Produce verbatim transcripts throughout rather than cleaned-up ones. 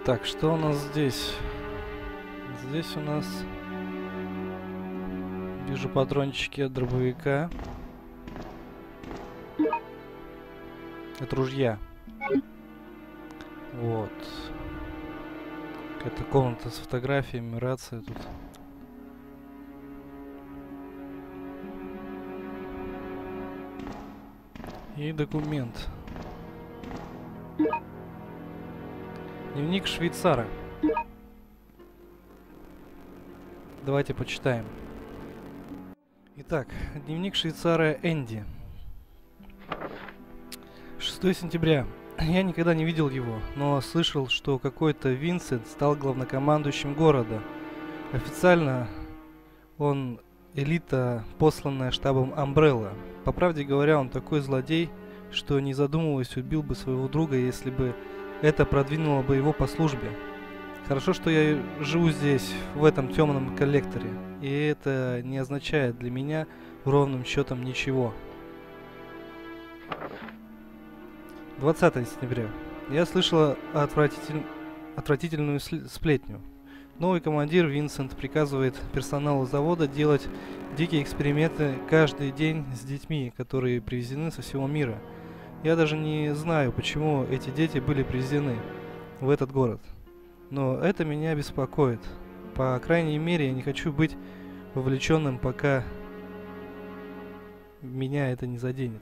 Так, что у нас здесь? Здесь у нас... Вижу патрончики от дробовика. От ружья. Вот. Какая-то комната с фотографиями, рация тут. И документ. Дневник швейцара. Давайте почитаем. Итак, дневник швейцара Энди. шестое сентября. Я никогда не видел его, но слышал, что какой-то Винсент стал главнокомандующим города. Официально он элита, посланная штабом Umbrella. По правде говоря, он такой злодей, что не задумываясь убил бы своего друга, если бы это продвинуло бы его по службе. Хорошо, что я живу здесь, в этом темном коллекторе, и это не означает для меня ровным счетом ничего. двадцатое сентября. Я слышала отвратитель... отвратительную сплетню. Новый командир Винсент приказывает персоналу завода делать дикие эксперименты каждый день с детьми, которые привезены со всего мира. Я даже не знаю, почему эти дети были привезены в этот город. Но это меня беспокоит. По крайней мере, я не хочу быть вовлеченным, пока меня это не заденет.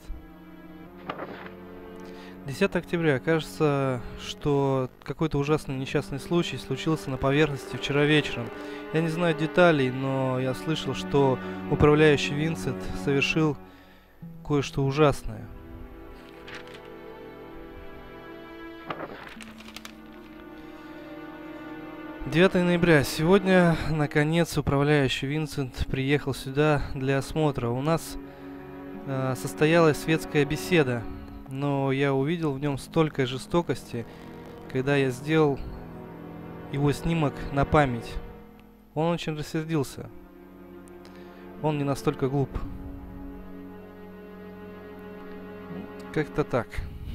десятое октября. Кажется, что какой-то ужасный несчастный случай случился на поверхности вчера вечером. Я не знаю деталей, но я слышал, что управляющий Винсент совершил кое-что ужасное. девятое ноября. Сегодня, наконец, управляющий Винсент приехал сюда для осмотра. У нас э, состоялась светская беседа, но я увидел в нем столько жестокости, когда я сделал его снимок на память. Он очень рассердился. Он не настолько глуп. Как-то так.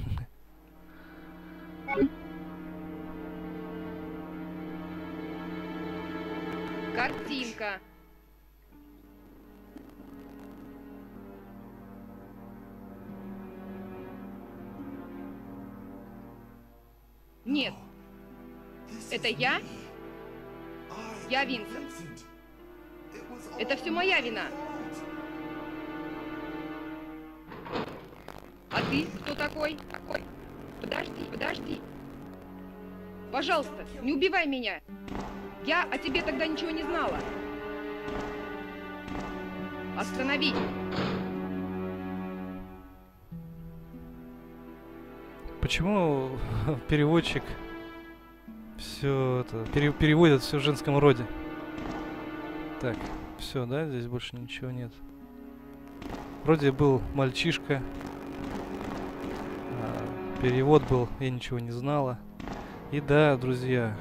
Картинка. Нет. Это я? Я Винсент. Это все моя вина. А ты кто такой? Такой? Подожди, подожди. Пожалуйста, не убивай меня. Я о тебе тогда ничего не знала. Останови. Почему переводчик все это пере, переводит все в женском роде? Так, все, да, здесь больше ничего нет. Вроде был мальчишка. А, перевод был, я ничего не знала. И да, друзья,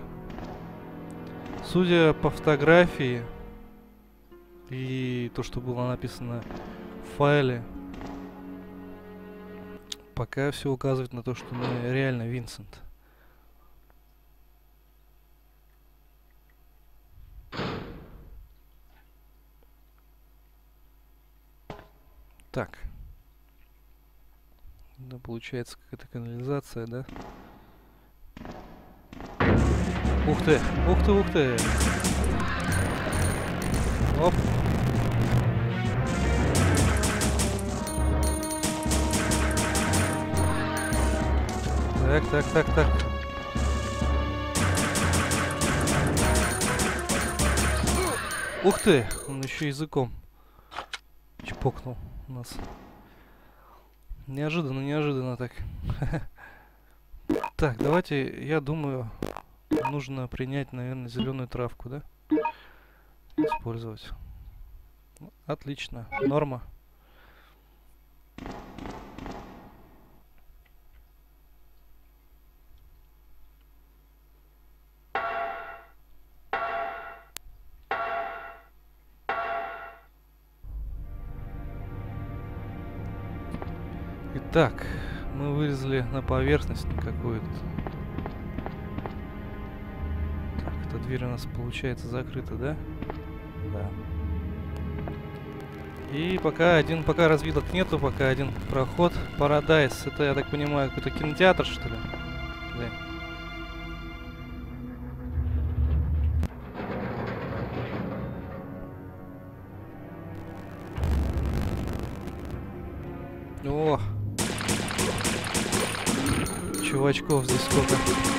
судя по фотографии и то, что было написано в файле, пока все указывает на то, что мы реально Винсент. Так. Да, получается какая-то канализация, да? Ух ты! Ух ты, ух ты! Оп! Так, так, так, так. Ух ты! Он еще языком чпокнул у нас. Неожиданно, неожиданно так. Так, давайте, я думаю, нужно принять, наверное, зеленую травку, да? Использовать. Отлично. Норма. Итак, мы вылезли на поверхность какую-то. эта дверь у нас получается закрыта, да? Да. И пока один, пока развилок нету, пока один проход. Paradise. Это, я так понимаю, какой-то кинотеатр, что ли? Да. О! Чувачков здесь сколько.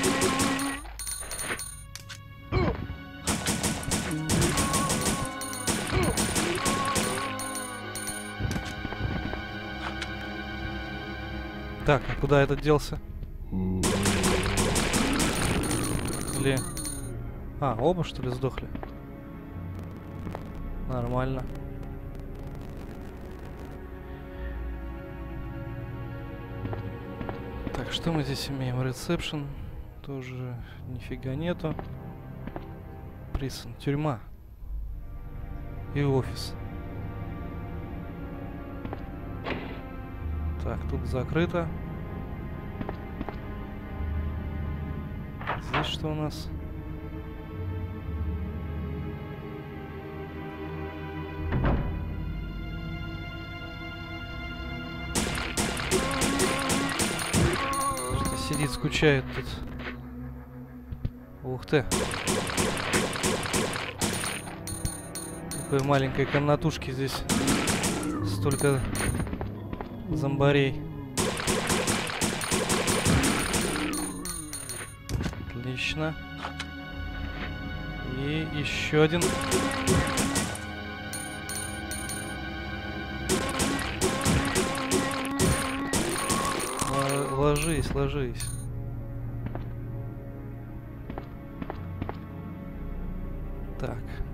Так, а куда этот делся? Или... А, оба что ли сдохли? Нормально. Так, что мы здесь имеем? Ресепшн. Тоже нифига нету. Присон. Тюрьма. И офис. Так, тут закрыто. Здесь что у нас? Что сидит, скучает тут. Ух ты. Такой маленькой комнатушки здесь. Столько зомбарей. Отлично. И еще один. Л- ложись, ложись. Так.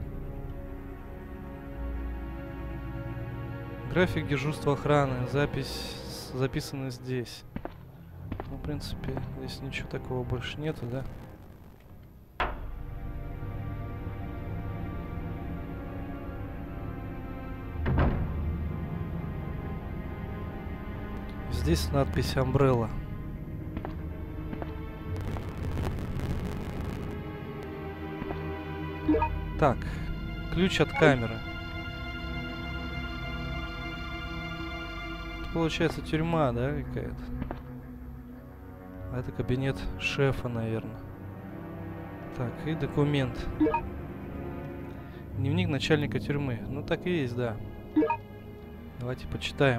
График дежурства охраны. Запись записана здесь. Ну, в принципе, здесь ничего такого больше нету, да? Здесь надпись Umbrella. Так, ключ от камеры. Это получается тюрьма, да, какая-то? А это кабинет шефа, наверное. Так, и документ. Дневник начальника тюрьмы. Ну так и есть, да. Давайте почитаем.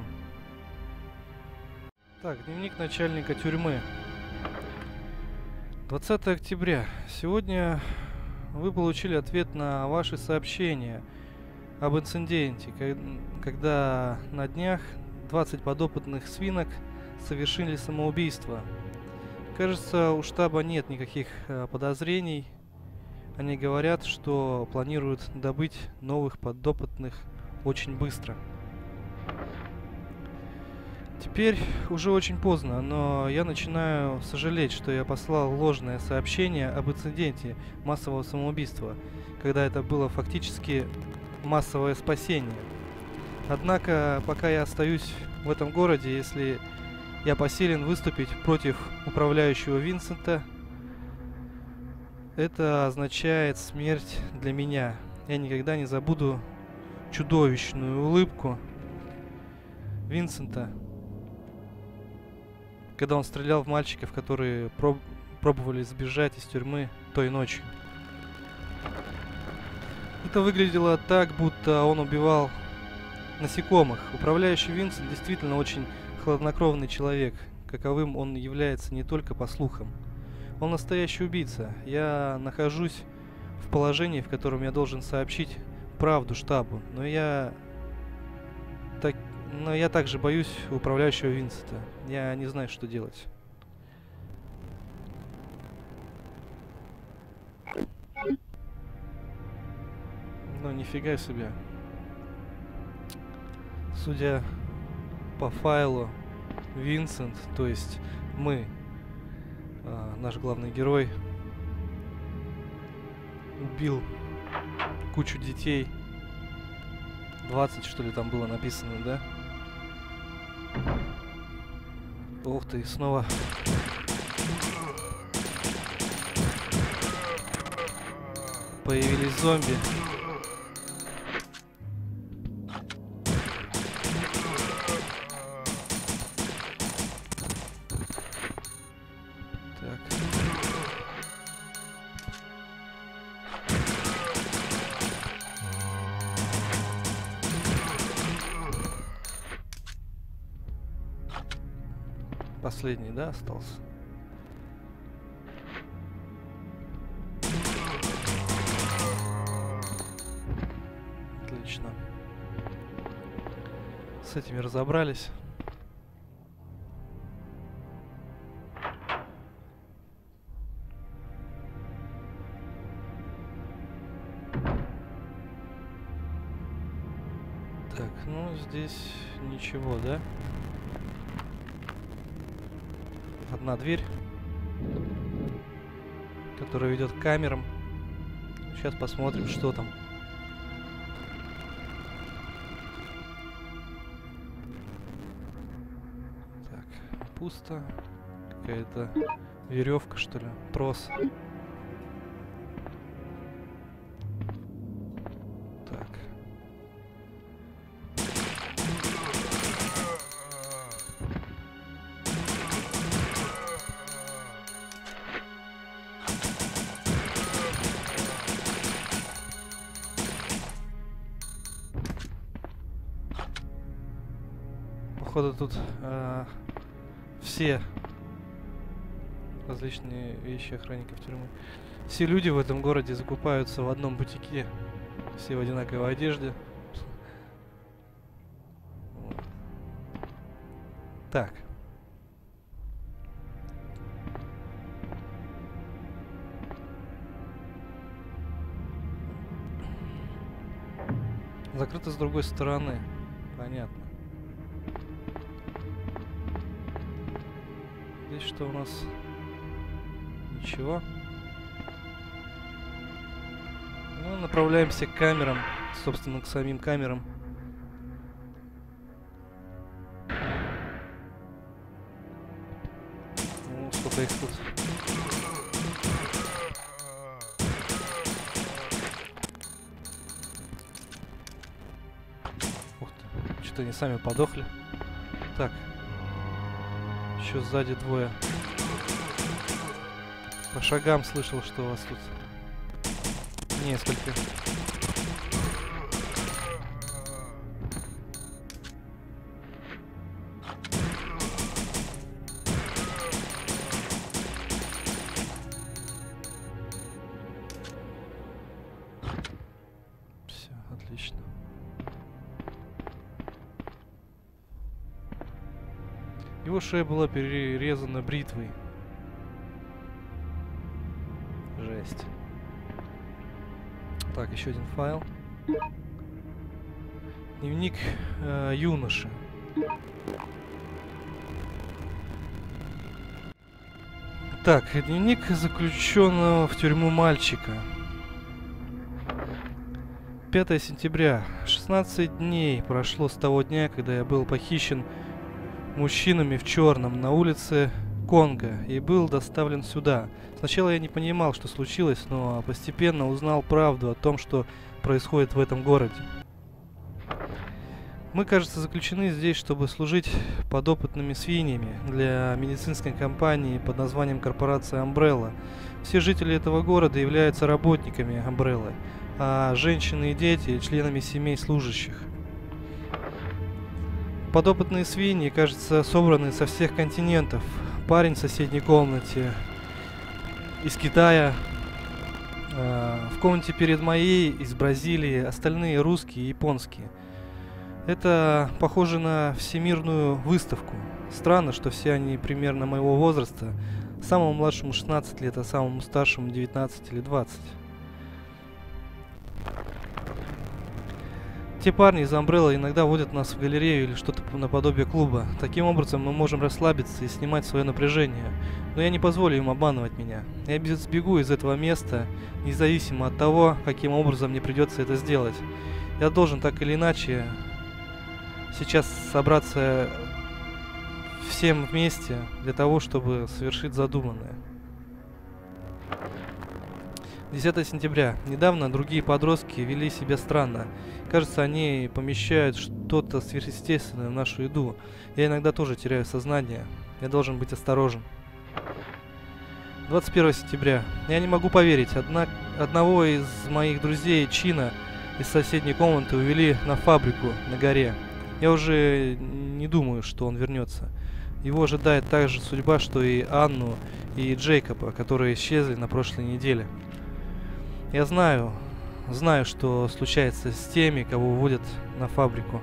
Так, дневник начальника тюрьмы. двадцатое октября. Сегодня вы получили ответ на ваши сообщения об инциденте, когда на днях двадцать подопытных свинок совершили самоубийство. Кажется, у штаба нет никаких э, подозрений. Они говорят, что планируют добыть новых подопытных очень быстро. Теперь уже очень поздно, но я начинаю сожалеть, что я послал ложное сообщение об инциденте массового самоубийства, когда это было фактически массовое спасение. Однако, пока я остаюсь в этом городе, если я посилен выступить против управляющего Винсента, это означает смерть для меня. Я никогда не забуду чудовищную улыбку Винсента, когда он стрелял в мальчиков, которые проб пробовали сбежать из тюрьмы той ночью. Это выглядело так, будто он убивал насекомых. Управляющий Винсент действительно очень хладнокровный человек. Каковым он является не только по слухам. Он настоящий убийца. Я нахожусь в положении, в котором я должен сообщить правду штабу. Но я... Так... Но я также боюсь управляющего Винсента. Я не знаю, что делать. Ну, нифига себе. Судя по файлу, Винсент, то есть мы, э, наш главный герой, убил кучу детей. двадцать, что ли, там было написано, да? Ух ты, снова. появились зомби. Так. Последний, да, остался? Отлично. С этими разобрались. Так, ну здесь ничего, да? Одна дверь, которая ведет к камерам. Сейчас посмотрим, что там. Так, пусто. Какая-то веревка, что ли? Трос. Так. Походу тут э, все различные вещи охранников тюрьмы. Все люди в этом городе закупаются в одном бутике. Все в одинаковой одежде. Вот. Так. Закрыто с другой стороны. Понятно. Здесь что у нас? Ничего. Ну, направляемся к камерам. Собственно, к самим камерам. Ну, сколько их тут. Ух ты. Что-то они сами подохли. Так. Еще сзади двое. По шагам слышал, что у вас тут несколько. Все, отлично. Его шея была перерезана бритвой. Жесть. Так, еще один файл. Дневник э, юноши. Так, дневник заключенного в тюрьму мальчика. пятое сентября. шестнадцать дней прошло с того дня, когда я был похищен мужчинами в черном на улице Конго и был доставлен сюда. Сначала я не понимал, что случилось, но постепенно узнал правду о том, что происходит в этом городе. Мы, кажется, заключены здесь, чтобы служить подопытными свиньями для медицинской компании под названием корпорация Umbrella. Все жители этого города являются работниками Umbrella, а женщины и дети – членами семей служащих. Подопытные свиньи, кажется, собраны со всех континентов. Парень в соседней комнате из Китая, э, в комнате перед моей из Бразилии, остальные русские и японские. Это похоже на всемирную выставку. Странно, что все они примерно моего возраста. Самому младшему шестнадцать лет, а самому старшему девятнадцать или двадцать. Те парни из Umbrella иногда водят нас в галерею или что-то наподобие клуба. Таким образом мы можем расслабиться и снимать свое напряжение. Но я не позволю им обманывать меня. Я сбегу из этого места, независимо от того, каким образом мне придется это сделать. Я должен так или иначе сейчас собраться всем вместе для того, чтобы совершить задуманное. десятое сентября. Недавно другие подростки вели себя странно. Кажется, они помещают что-то сверхъестественное в нашу еду. Я иногда тоже теряю сознание. Я должен быть осторожен. двадцать первое сентября. Я не могу поверить. Одна... Одного из моих друзей, Чина, из соседней комнаты увели на фабрику на горе. Я уже не думаю, что он вернется. Его ожидает та же судьба, что и Анну и Джейкоба, которые исчезли на прошлой неделе. Я знаю, знаю, что случается с теми, кого уводят на фабрику.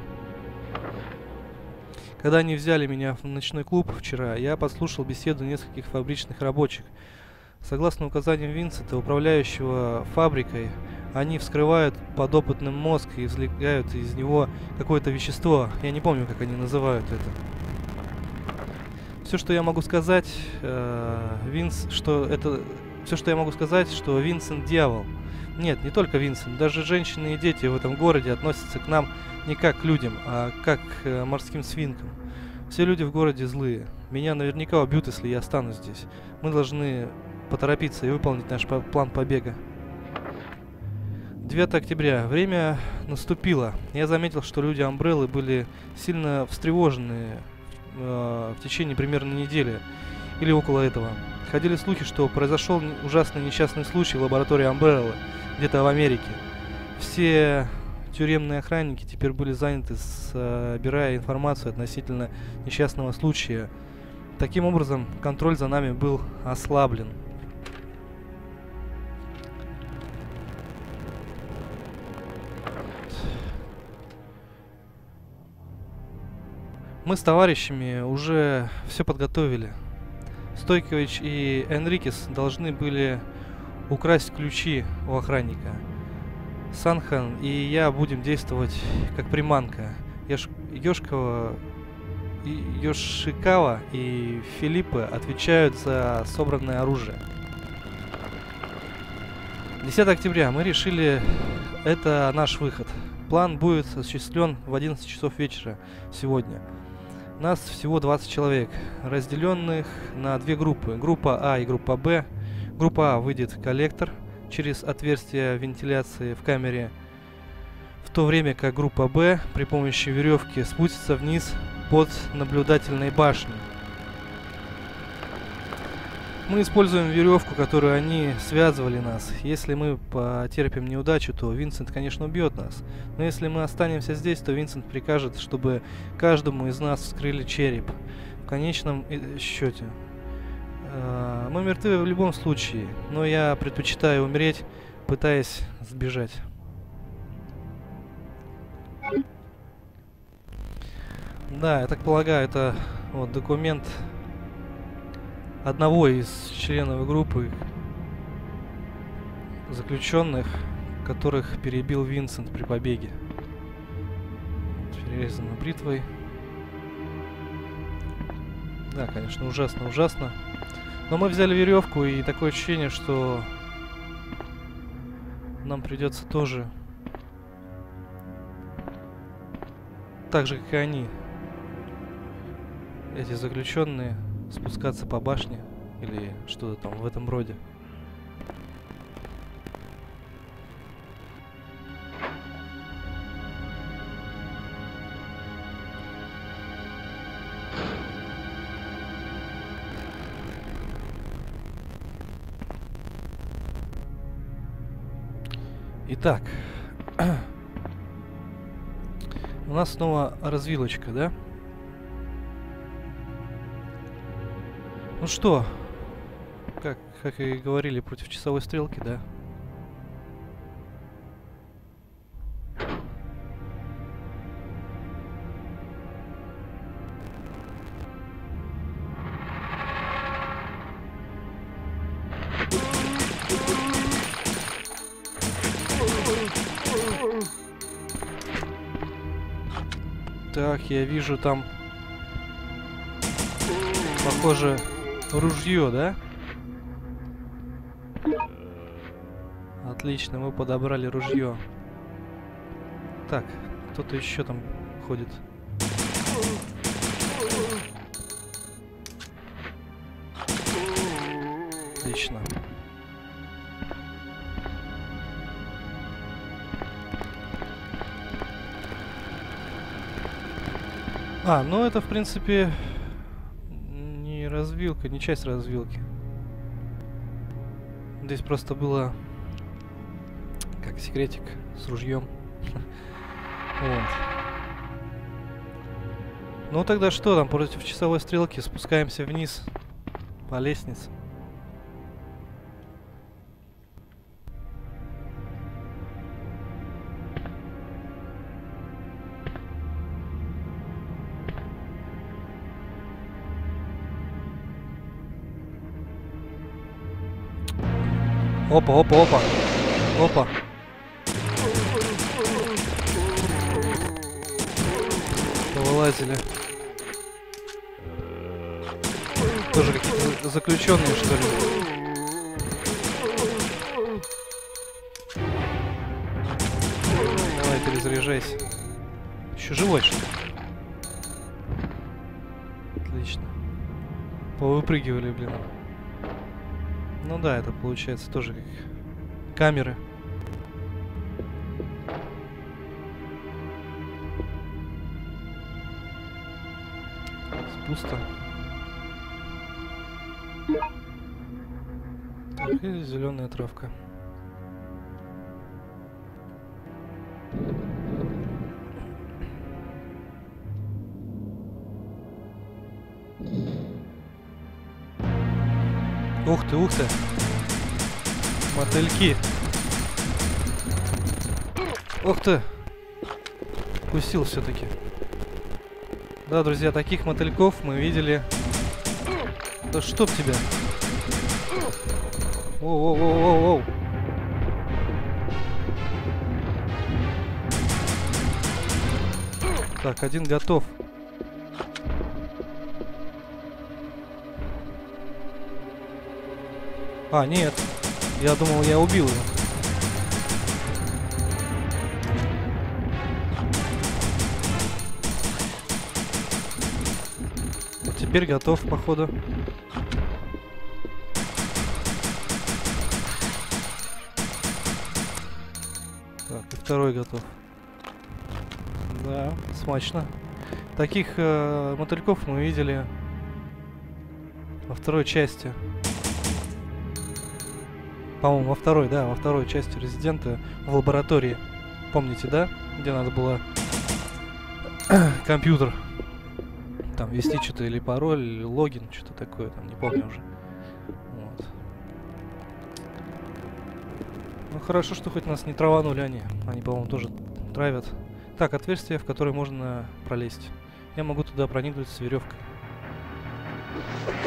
Когда они взяли меня в ночной клуб вчера, я подслушал беседу нескольких фабричных рабочих. Согласно указаниям Винсента, управляющего фабрикой, они вскрывают подопытным мозг и извлекают из него какое-то вещество. Я не помню, как они называют это. Все, что я могу сказать, э, Винс, что это, все, что я могу сказать, что Винсент дьявол. Нет, не только Винсент, даже женщины и дети в этом городе относятся к нам не как к людям, а как к э, морским свинкам. Все люди в городе злые. Меня наверняка убьют, если я останусь здесь. Мы должны поторопиться и выполнить наш по план побега. девятое октября. Время наступило. Я заметил, что люди Амбреллы были сильно встревожены э, в течение примерно недели или около этого. Ходили слухи, что произошел ужасный несчастный случай в лаборатории Амбреллы, где-то в Америке. Все тюремные охранники теперь были заняты, собирая информацию относительно несчастного случая. Таким образом, контроль за нами был ослаблен. Мы с товарищами уже все подготовили. Стойкович и Энрикес должны были украсть ключи у охранника. Санхан и я будем действовать как приманка. Яш... Ёшкова... Йошикава и Филиппы отвечают за собранное оружие. десятое октября. Мы решили, это наш выход. План будет осуществлен в одиннадцать часов вечера сегодня. Нас всего двадцать человек, разделенных на две группы. Группа А и группа Б. Группа А выйдет в коллектор через отверстие вентиляции в камере, в то время как группа Б при помощи веревки спустится вниз под наблюдательной башней. Мы используем веревку, которую они связывали нас. Если мы потерпим неудачу, то Винсент, конечно, убьет нас. Но если мы останемся здесь, то Винсент прикажет, чтобы каждому из нас вскрыли череп. В конечном счете. Э, мы мертвы в любом случае, но я предпочитаю умереть, пытаясь сбежать. Да, я так полагаю, это вот документ одного из членов группы заключенных, которых перебил Винсент при побеге. Перерезано бритвой. Да, конечно, ужасно, ужасно. Но мы взяли веревку, и такое ощущение, что нам придется тоже, так же, как и они, эти заключенные, спускаться по башне или что-то там в этом роде. Итак, у нас снова развилочка, да? Ну что, как, как и говорили, против часовой стрелки, да? Так, я вижу там, похоже, ружье, да? Отлично, мы подобрали ружье. Так, кто-то еще там ходит. Отлично. А, ну это в принципе не развилка, не часть развилки. Здесь просто было как секретик с ружьем. Вот. Ну тогда что там, против часовой стрелки спускаемся вниз по лестнице. Опа, опа, опа. Опа. Повылазили. Тоже какие-то заключенные, что ли? Давай, перезаряжайся. Еще живой, что ли? Отлично. Повыпрыгивали, блин. Ну да, это получается тоже как камеры. Пусто. Так, и зеленая травка. Ух ты, ух ты. Мотыльки. Ух ты. Укусил все-таки. Да, друзья, таких мотыльков мы видели. Да чтоб тебя. Воу-воу-воу-воу-воу. Так, один готов. А, нет. Я думал, я убил его. Вот теперь готов, походу. Так, и второй готов. Да, смачно. Таких э, мотыльков мы видели во второй части. По-моему, во второй, да, во второй части Резидента в лаборатории. Помните, да? Где надо было компьютер там ввести что-то, или пароль, или логин, что-то такое, там, не помню уже. Вот. Ну, хорошо, что хоть нас не траванули они. Они, по-моему, тоже травят. Так, отверстие, в которое можно пролезть. Я могу туда проникнуть с веревкой.